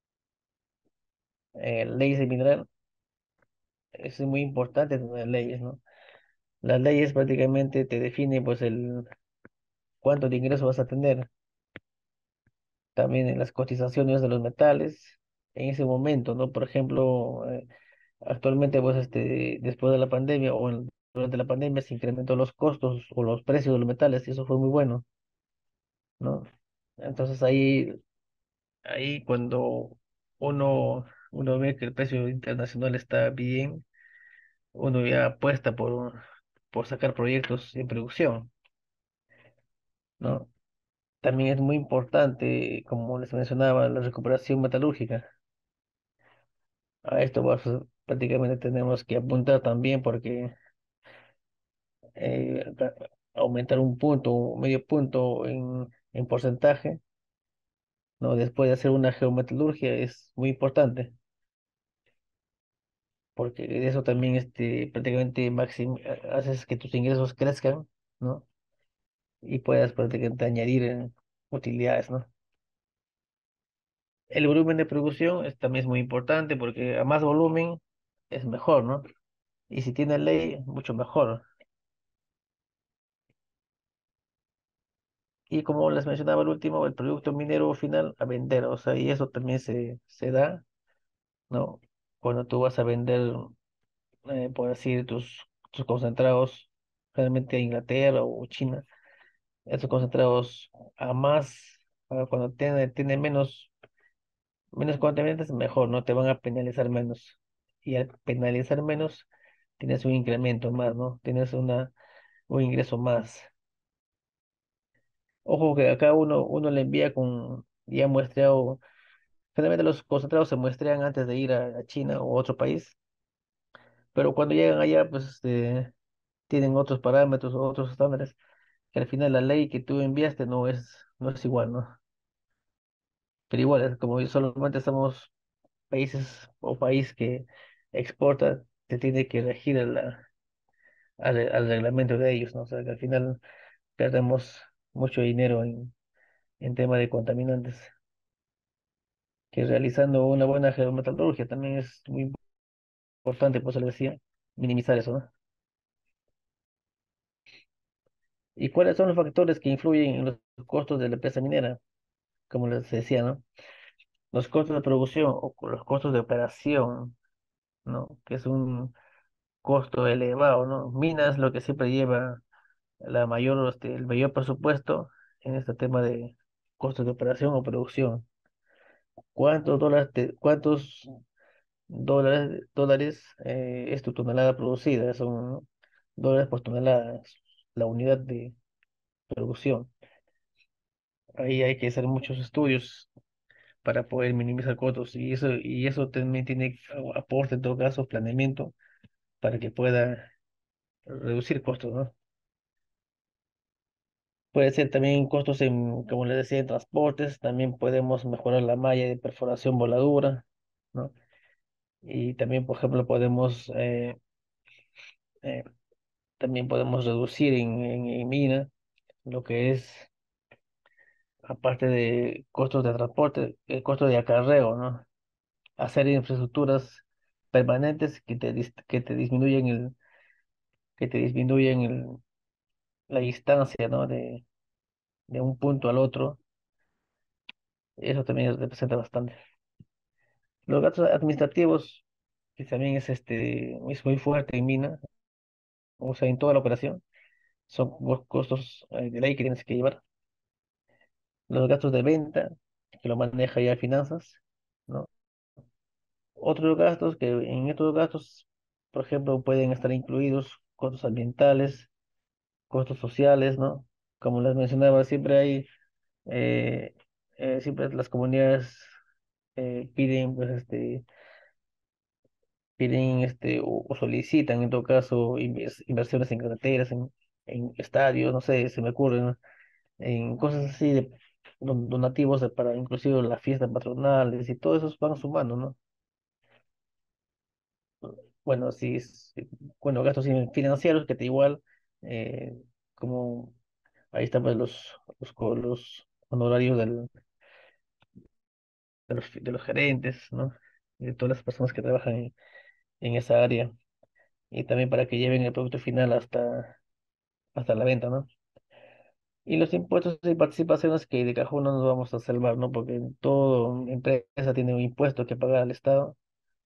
Leyes de mineral, es muy importante tener leyes, ¿no? Las leyes prácticamente te definen, pues, cuánto de ingreso vas a tener. También en las cotizaciones de los metales, en ese momento, ¿no? Por ejemplo, actualmente, pues, después de la pandemia durante la pandemia se incrementó los costos o los precios de los metales y eso fue muy bueno, ¿no? Entonces ahí cuando uno ve que el precio internacional está bien, uno ya apuesta por sacar proyectos en producción, ¿no? También es muy importante, como les mencionaba, la recuperación metalúrgica. A esto pues, prácticamente tenemos que apuntar también porque aumentar un punto, medio punto en porcentaje, ¿no? Después de hacer una geometalurgia es muy importante porque de eso también prácticamente haces que tus ingresos crezcan, ¿no? Y puedas prácticamente añadir utilidades, ¿no? El volumen de producción también es muy importante porque a más volumen es mejor, ¿no? Y si tiene ley, mucho mejor. Y como les mencionaba el último, el producto minero final a vender, o sea, y eso también se da, ¿no? Cuando tú vas a vender, por decir, tus concentrados, realmente a Inglaterra o China, esos concentrados a más, cuando tiene menos contaminantes, mejor, ¿no? Te van a penalizar menos. Y al penalizar menos, tienes un incremento más, ¿no? Tienes un ingreso más. Ojo que acá uno le envía con ya muestreado. Generalmente los concentrados se muestrean antes de ir a China o otro país, pero cuando llegan allá, pues tienen otros parámetros o otros estándares, que al final la ley que tú enviaste no es igual, ¿no? Pero igual, es como solamente somos países o país que exporta, se tiene que regir al reglamento de ellos, ¿no? O sea, que al final perdemos mucho dinero en tema de contaminantes, que realizando una buena geometalurgia también es muy importante, pues se le decía, minimizar eso, ¿no? ¿Y cuáles son los factores que influyen en los costos de la empresa minera? Como les decía, ¿no? los costos de producción o los costos de operación, ¿no? Que es un costo elevado, ¿no? Minas es lo que siempre lleva el mayor presupuesto en este tema de costos de operación o producción. ¿Cuántos dólares es tu tonelada producida? Son, ¿no? Dólares por tonelada, es la unidad de producción. Ahí hay que hacer muchos estudios para poder minimizar costos y eso también tiene aporte en todo caso, planeamiento para que pueda reducir costos, ¿no? Puede ser también costos en, como les decía, en transportes, también podemos mejorar la malla de perforación voladura, ¿no? Y también, por ejemplo, eh, también podemos reducir en mina lo que es, aparte de costos de transporte, el costo de acarreo, ¿no? Hacer infraestructuras permanentes que te disminuyen la distancia, ¿no? De un punto al otro. Eso también representa bastante. Los gastos administrativos, que también es muy fuerte en mina, o sea, en toda la operación, son costos de ley que tienes que llevar. Los gastos de venta, que lo maneja ya finanzas, ¿no? Otros gastos que en estos gastos, por ejemplo, pueden estar incluidos costos ambientales, costos sociales, ¿no? Como les mencionaba, eh, siempre las comunidades piden, pues, o solicitan, en todo caso, inversiones en carreteras, en estadios, no sé, se me ocurren, ¿no? En cosas así de donativos para inclusive las fiestas patronales y todo eso van sumando, ¿no? Bueno, sí, bueno, gastos financieros que te igual, eh, como ahí están pues, los honorarios de los gerentes, ¿no? Y de todas las personas que trabajan en esa área y también para que lleven el producto final hasta la venta, ¿no? Y los impuestos y participaciones que de cajón no nos vamos a salvar, ¿no? Porque toda empresa tiene un impuesto que pagar al Estado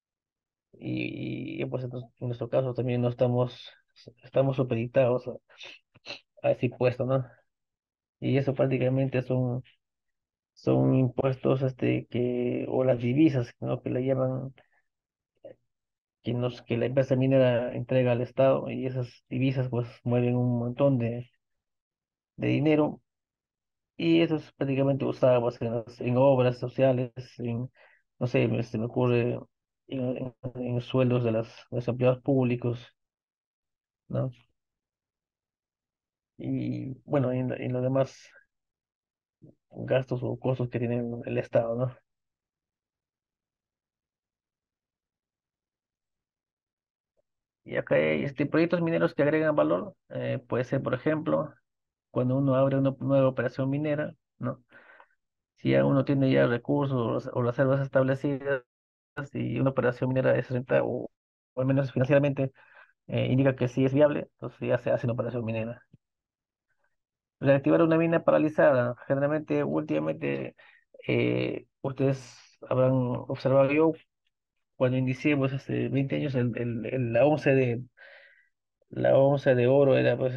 pues en nuestro caso también no estamos supeditados a ese impuesto, ¿no? Y eso prácticamente son impuestos o las divisas, ¿no? Que le llaman, que la empresa minera entrega al Estado y esas divisas pues mueven un montón de dinero y eso es prácticamente usado pues, en obras sociales, no sé, se me ocurre en sueldos de los empleados públicos, ¿no? Y bueno, en los demás gastos o costos que tiene el Estado, ¿no? Y acá hay proyectos mineros que agregan valor, puede ser, por ejemplo, cuando uno abre una nueva operación minera, ¿no? Si ya uno tiene ya recursos o reservas establecidas y una operación minera es rentable, o al menos financieramente indica que sí es viable, entonces ya se hace una operación minera. Reactivar una mina paralizada, generalmente, últimamente, ustedes habrán observado yo, cuando inicié, pues, hace 20 años, la onza de oro era, pues,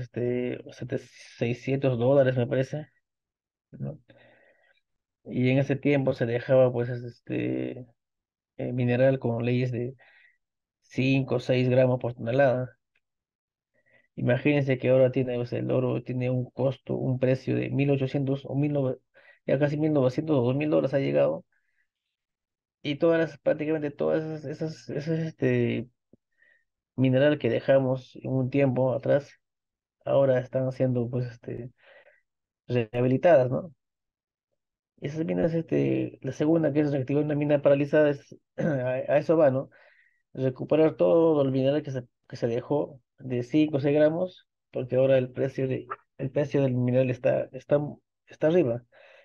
$600, me parece, ¿no? Y en ese tiempo se dejaba, pues, mineral con leyes de 5 o 6 gramos por tonelada. Imagínense que ahora el oro tiene un costo, un precio de 1.800 o 1.900, ya casi 1.900 o $2.000 ha llegado. Y prácticamente todas esas mineral que dejamos en un tiempo atrás, ahora están siendo pues rehabilitadas, ¿no? Y esas minas, la segunda que es reactivar una mina paralizada, a eso va, ¿no? Recuperar todo el mineral que se dejó de 5 o 6 gramos, porque ahora el precio del mineral está arriba.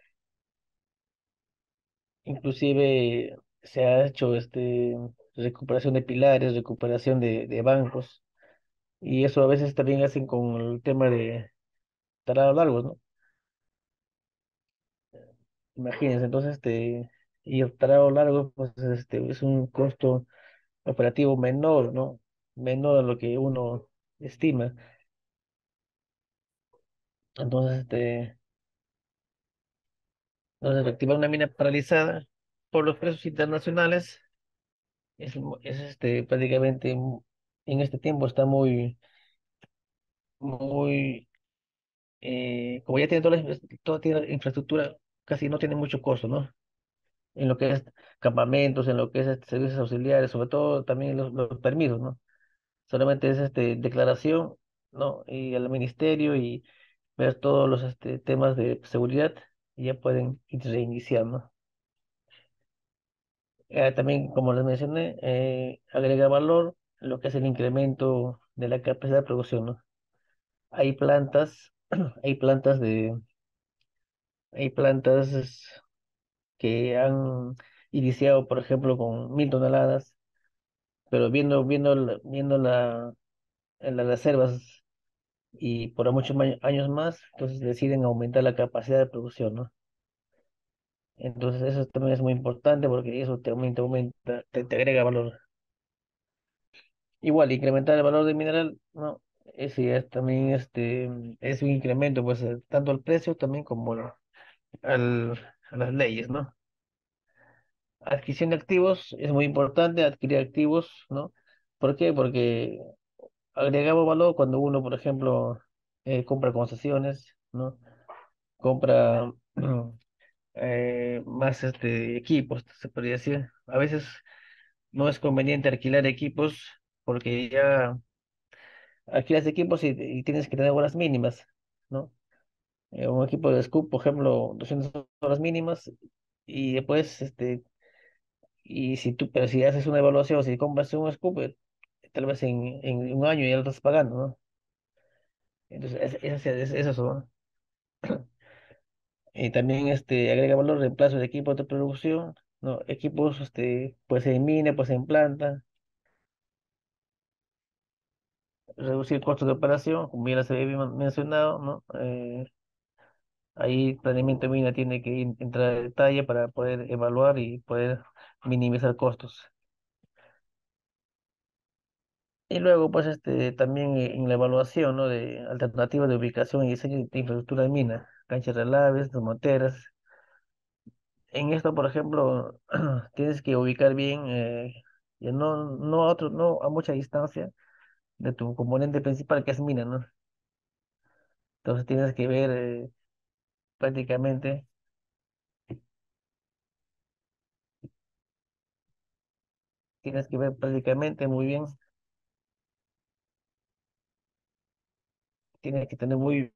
Inclusive se ha hecho recuperación de pilares, recuperación de bancos, y eso a veces también hacen con el tema de talados largos, ¿no? Imagínense, entonces, y el trabajo largo, pues es un costo operativo menor, ¿no? Menor a lo que uno estima. Entonces, entonces activar una mina paralizada por los precios internacionales es prácticamente en este tiempo está muy, como ya tiene toda tiene infraestructura, casi no tiene mucho costo, ¿no? En lo que es campamentos, en lo que es servicios auxiliares, sobre todo también los permisos, ¿no? Solamente es declaración, ¿no? Y al ministerio y ver todos los temas de seguridad y ya pueden reiniciar, ¿no? También, como les mencioné, agrega valor lo que es el incremento de la capacidad de producción, ¿no? Hay plantas, hay plantas hay plantas que han iniciado, por ejemplo, con 1.000 toneladas, pero en las reservas y por muchos años más, entonces deciden aumentar la capacidad de producción, ¿no? Entonces eso también es muy importante porque eso te agrega valor. Igual, incrementar el valor del mineral, ¿no? Ese es también es un incremento, pues, tanto al precio también como al, a las leyes, ¿no? Adquisición de activos, es muy importante adquirir activos, ¿no? ¿Por qué? Porque agregamos valor cuando uno, por ejemplo, compra concesiones, ¿no? Compra más equipos, se podría decir. A veces no es conveniente alquilar equipos porque ya alquilas equipos y tienes que tener horas mínimas, ¿no? Un equipo de scoop, por ejemplo, 200 horas mínimas y después, pero si haces una evaluación, si compras un scoop, tal vez en un año ya lo estás pagando, ¿no? Entonces, es eso, ¿no? Y también agrega valor reemplazo de equipos de producción, ¿no? Equipos, pues en mina, pues en planta, reducir costos de operación, como ya les había mencionado, ¿no? Ahí planeamiento de mina tiene que entrar en detalle para poder evaluar y poder minimizar costos. Y luego, pues, también en la evaluación, ¿no? De alternativas de ubicación y diseño de infraestructura de mina, canchas relaves, monteras. En esto, por ejemplo, tienes que ubicar bien, y no a mucha distancia de tu componente principal, que es mina, ¿no? Entonces tienes que ver prácticamente, muy bien, tienes que tener muy,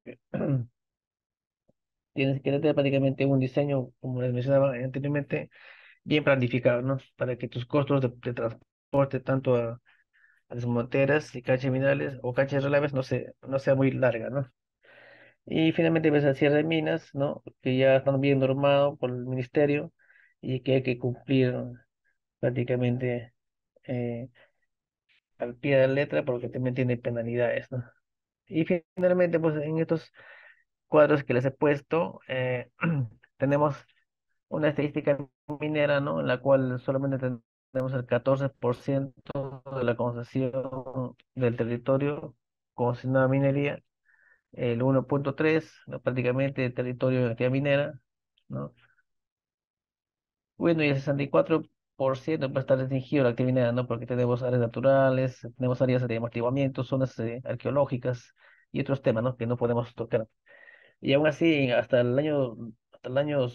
tienes que tener prácticamente un diseño, como les mencionaba anteriormente, bien planificado, ¿no? Para que tus costos de transporte tanto a las monteras y canchas minerales o canchas relaves no sea muy larga, ¿no? Y finalmente ves el cierre de minas, ¿no? Que ya están bien normado por el ministerio y que hay que cumplir prácticamente eh, al pie de la letra porque también tiene penalidades, ¿no? Y finalmente, pues en estos cuadros que les he puesto, tenemos una estadística minera, ¿no? En la cual solamente tenemos el 14% de la concesión del territorio concesionado a minería, el 1,3, ¿no? Prácticamente el territorio de actividad minera, ¿no? Bueno, y el 64% puede estar restringido a la actividad minera, ¿no? Porque tenemos áreas naturales, tenemos áreas de amortiguamiento, zonas arqueológicas y otros temas, ¿no? Que no podemos tocar. Y aún así, hasta el año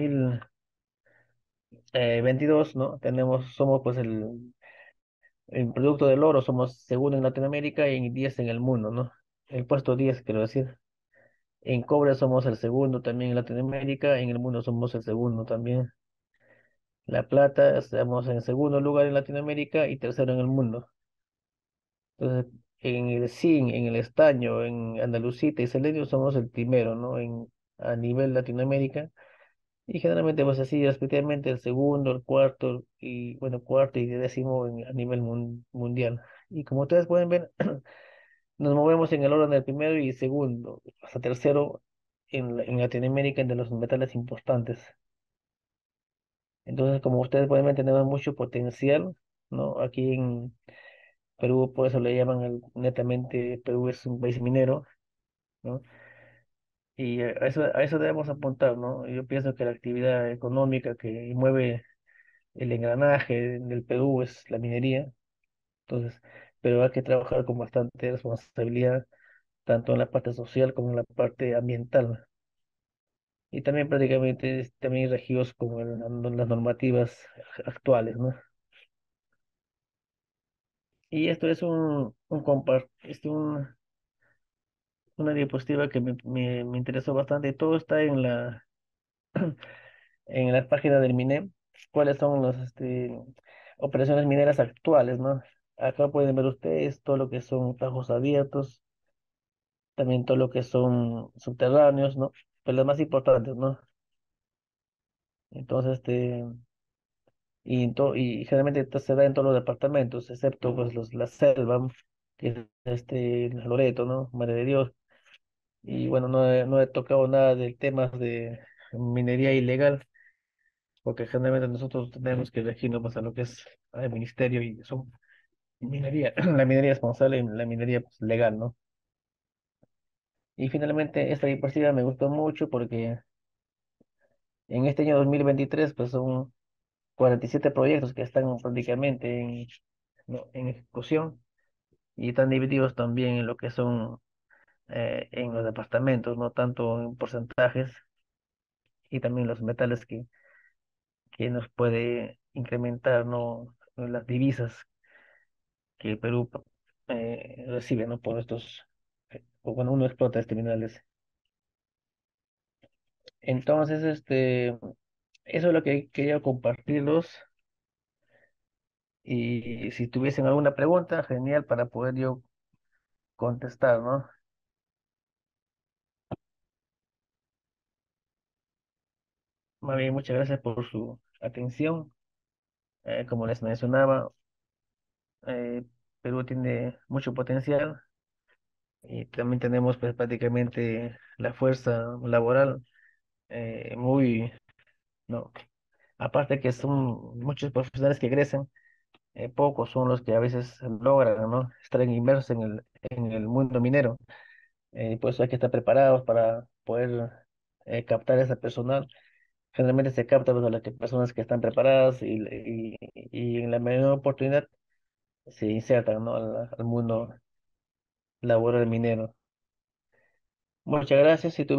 2022, ¿no? Somos pues el producto del oro, somos segundo en Latinoamérica y en 10 en el mundo, ¿no? El puesto 10 quiero decir. En cobre somos el segundo también en Latinoamérica, en el mundo somos el segundo también. La plata estamos en segundo lugar en Latinoamérica y tercero en el mundo. Entonces, en el zinc, en el estaño, en andalucita y selenio somos el primero, ¿no? A nivel Latinoamérica. Y generalmente, pues así, respectivamente, el segundo, el cuarto, y bueno, cuarto y décimo a nivel mundial. Y como ustedes pueden ver, nos movemos en el orden del primero y segundo, hasta tercero en Latinoamérica, entre los metales importantes. Entonces, como ustedes pueden ver, tenemos mucho potencial, ¿no? Aquí en Perú, por eso le llaman netamente, Perú es un país minero, ¿no? Y a eso debemos apuntar, ¿no? Yo pienso que la actividad económica que mueve el engranaje del Perú es la minería, entonces, pero hay que trabajar con bastante responsabilidad, tanto en la parte social como en la parte ambiental. Y también prácticamente también regidos con las normativas actuales, ¿no? Y esto es una diapositiva que me interesó bastante. Todo está en la página del MINEM. ¿Cuáles son las operaciones mineras actuales, ¿no? Acá pueden ver ustedes todo lo que son tajos abiertos, también todo lo que son subterráneos, ¿no? Pero las más importantes, ¿no? Entonces, y generalmente esto se da en todos los departamentos, excepto pues la selva, que es Loreto, ¿no? Madre de Dios. Y bueno, no he tocado nada del tema de minería ilegal, porque generalmente nosotros tenemos que regirnos pues, a lo que es el ministerio y son minería, la minería responsable y la minería pues, legal, ¿no? Y finalmente esta diapositiva me gustó mucho porque en este año 2023 pues son 47 proyectos que están prácticamente ¿no? en ejecución y están divididos también en lo que son en los departamentos, no tanto en porcentajes y también los metales que nos puede incrementar, ¿no? Las divisas que el Perú recibe, ¿no? Por estos, o cuando uno explota estos minerales. Entonces, eso es lo que quería compartirlos y si tuviesen alguna pregunta, genial para poder yo contestar, ¿no? Más bien, muchas gracias por su atención. Como les mencionaba, eh, Perú tiene mucho potencial y también tenemos pues, prácticamente la fuerza laboral muy, ¿no? Aparte que son muchos profesionales que egresan, pocos son los que a veces logran, ¿no? Estar inmersos en el mundo minero. Por eso hay que estar preparados para poder captar ese personal. Generalmente se capta pues, a las personas que están preparadas y en la menor oportunidad se insertan, ¿no? al mundo laboral minero. Muchas gracias. Si